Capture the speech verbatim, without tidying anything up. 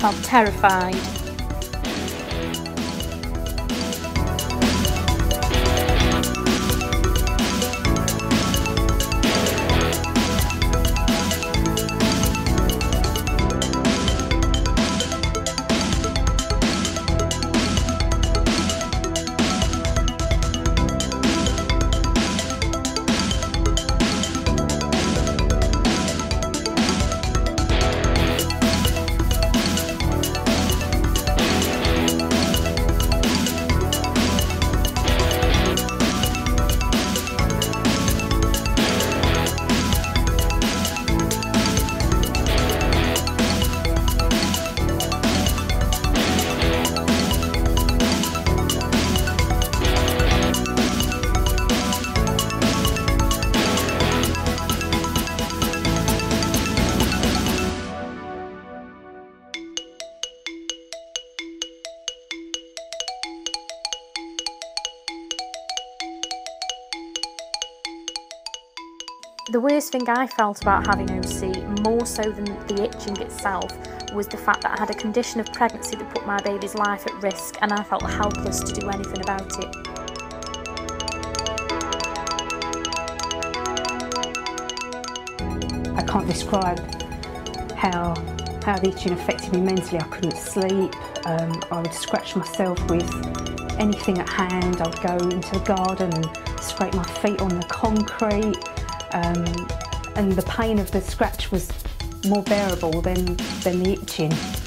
felt terrified. The worst thing I felt about having O C, more so than the itching itself, was the fact that I had a condition of pregnancy that put my baby's life at risk, and I felt helpless to do anything about it. I can't describe how, how the itching affected me mentally. I couldn't sleep, um, I would scratch myself with anything at hand. I would go into the garden and scrape my feet on the concrete. Um, and the pain of the scratch was more bearable than, than the itching.